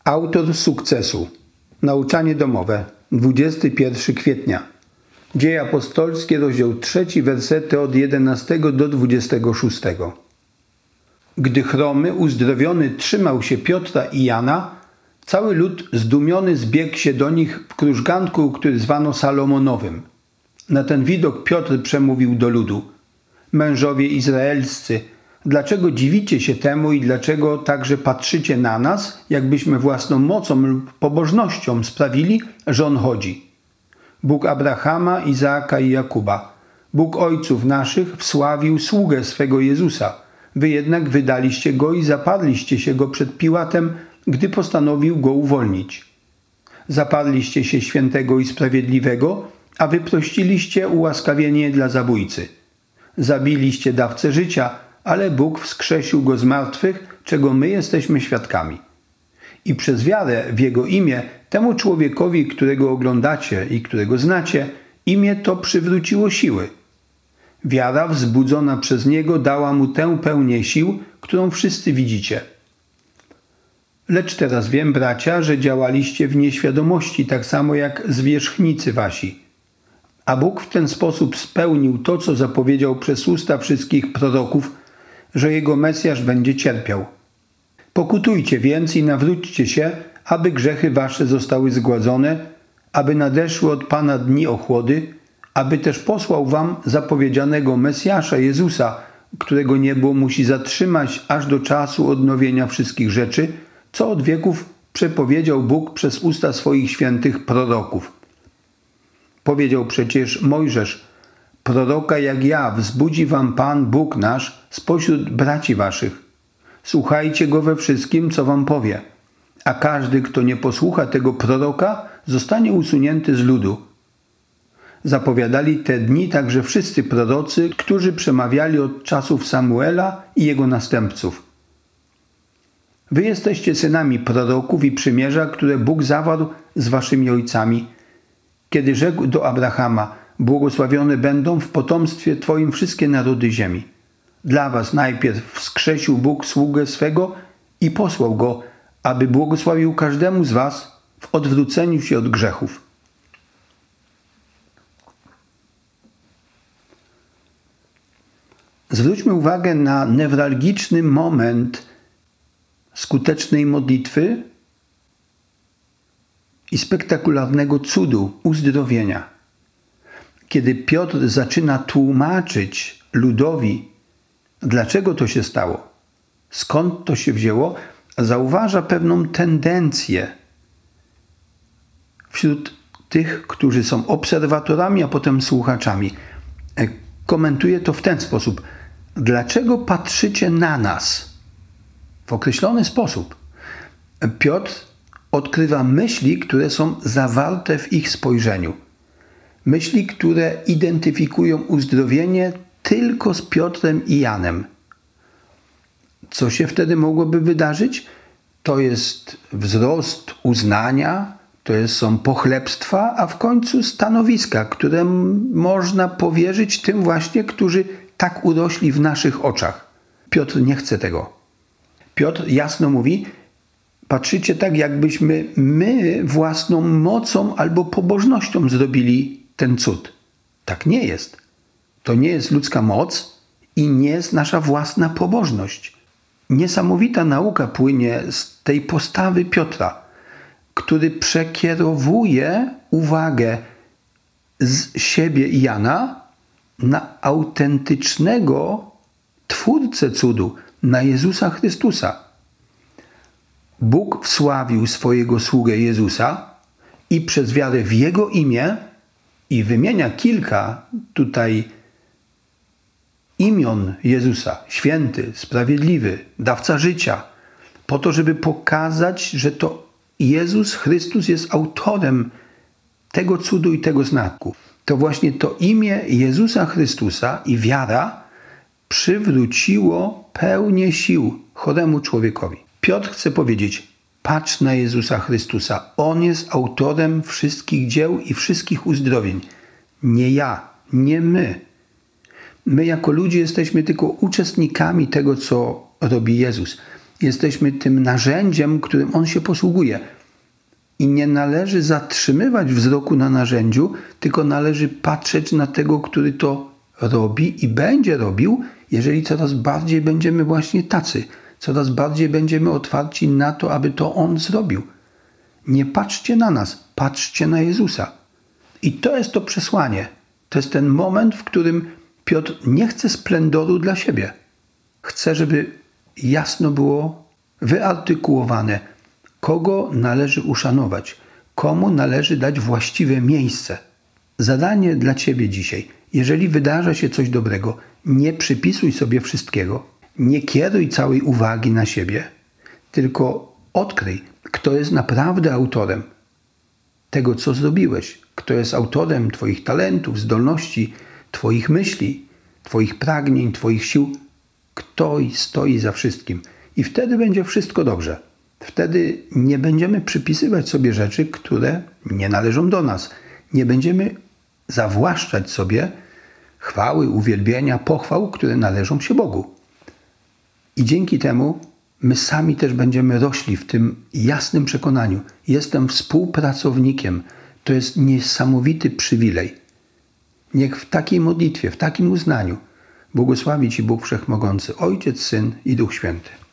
Autor sukcesu. Nauczanie domowe. 21 kwietnia. Dzieje apostolskie, rozdział 3, wersety od 11 do 26. Gdy chromy, uzdrowiony, trzymał się Piotra i Jana, cały lud zdumiony zbiegł się do nich w krużganku, który zwano Salomonowym. Na ten widok Piotr przemówił do ludu: Mężowie izraelscy, dlaczego dziwicie się temu i dlaczego także patrzycie na nas, jakbyśmy własną mocą lub pobożnością sprawili, że on chodzi? Bóg Abrahama, Izaaka i Jakuba, Bóg ojców naszych wsławił sługę swego Jezusa. Wy jednak wydaliście go i zaparliście się go przed Piłatem, gdy postanowił go uwolnić. Zaparliście się świętego i sprawiedliwego, a wyprościliście ułaskawienie dla zabójcy. Zabiliście dawcę życia, ale Bóg wskrzesił go z martwych, czego my jesteśmy świadkami. I przez wiarę w Jego imię temu człowiekowi, którego oglądacie i którego znacie, imię to przywróciło siły. Wiara wzbudzona przez Niego dała mu tę pełnię sił, którą wszyscy widzicie. Lecz teraz wiem, bracia, że działaliście w nieświadomości, tak samo jak zwierzchnicy wasi. A Bóg w ten sposób spełnił to, co zapowiedział przez usta wszystkich proroków, że Jego Mesjasz będzie cierpiał. Pokutujcie więc i nawróćcie się, aby grzechy wasze zostały zgładzone, aby nadeszły od Pana dni ochłody, aby też posłał wam zapowiedzianego Mesjasza Jezusa, którego niebo musi zatrzymać aż do czasu odnowienia wszystkich rzeczy, co od wieków przepowiedział Bóg przez usta swoich świętych proroków. Powiedział przecież Mojżesz: proroka jak ja wzbudzi wam Pan Bóg nasz spośród braci waszych. Słuchajcie go we wszystkim, co wam powie. A każdy, kto nie posłucha tego proroka, zostanie usunięty z ludu. Zapowiadali te dni także wszyscy prorocy, którzy przemawiali od czasów Samuela i jego następców. Wy jesteście synami proroków i przymierza, które Bóg zawarł z waszymi ojcami, kiedy rzekł do Abrahama: błogosławione będą w potomstwie twoim wszystkie narody ziemi. Dla was najpierw wskrzesił Bóg sługę swego i posłał go, aby błogosławił każdemu z was w odwróceniu się od grzechów. Zwróćmy uwagę na newralgiczny moment skutecznej modlitwy i spektakularnego cudu uzdrowienia. Kiedy Piotr zaczyna tłumaczyć ludowi, dlaczego to się stało, skąd to się wzięło, zauważa pewną tendencję wśród tych, którzy są obserwatorami, a potem słuchaczami. Komentuje to w ten sposób: dlaczego patrzycie na nas? W określony sposób. Piotr odkrywa myśli, które są zawarte w ich spojrzeniu. Myśli, które identyfikują uzdrowienie tylko z Piotrem i Janem. Co się wtedy mogłoby wydarzyć? To jest wzrost uznania, są pochlebstwa, a w końcu stanowiska, które można powierzyć tym właśnie, którzy tak urośli w naszych oczach. Piotr nie chce tego. Piotr jasno mówi: patrzycie tak, jakbyśmy my własną mocą albo pobożnością zrobili ten cud. Tak nie jest. To nie jest ludzka moc i nie jest nasza własna pobożność. Niesamowita nauka płynie z tej postawy Piotra, który przekierowuje uwagę z siebie i Jana na autentycznego Twórcę cudu, na Jezusa Chrystusa. Bóg wsławił swojego sługę Jezusa i przez wiarę w Jego imię, i wymienia kilka tutaj imion Jezusa: święty, sprawiedliwy, dawca życia, po to, żeby pokazać, że to Jezus Chrystus jest autorem tego cudu i tego znaku. To właśnie to imię Jezusa Chrystusa i wiara przywróciło pełnię sił choremu człowiekowi. Piotr chce powiedzieć: patrz na Jezusa Chrystusa. On jest autorem wszystkich dzieł i wszystkich uzdrowień. Nie ja, nie my. My jako ludzie jesteśmy tylko uczestnikami tego, co robi Jezus. Jesteśmy tym narzędziem, którym On się posługuje. I nie należy zatrzymywać wzroku na narzędziu, tylko należy patrzeć na tego, który to robi i będzie robił, jeżeli coraz bardziej będziemy właśnie tacy. Coraz bardziej będziemy otwarci na to, aby to On zrobił. Nie patrzcie na nas, patrzcie na Jezusa. I to jest to przesłanie. To jest ten moment, w którym Piotr nie chce splendoru dla siebie. Chce, żeby jasno było wyartykułowane, kogo należy uszanować, komu należy dać właściwe miejsce. Zadanie dla Ciebie dzisiaj. Jeżeli wydarza się coś dobrego, nie przypisuj sobie wszystkiego, nie kieruj całej uwagi na siebie, tylko odkryj, kto jest naprawdę autorem tego, co zrobiłeś, kto jest autorem Twoich talentów, zdolności, Twoich myśli, Twoich pragnień, Twoich sił, kto stoi za wszystkim. I wtedy będzie wszystko dobrze. Wtedy nie będziemy przypisywać sobie rzeczy, które nie należą do nas. Nie będziemy zawłaszczać sobie chwały, uwielbienia, pochwał, które należą się Bogu. I dzięki temu my sami też będziemy rośli w tym jasnym przekonaniu. Jestem współpracownikiem. To jest niesamowity przywilej. Niech w takiej modlitwie, w takim uznaniu błogosławi Ci Bóg Wszechmogący, Ojciec, Syn i Duch Święty.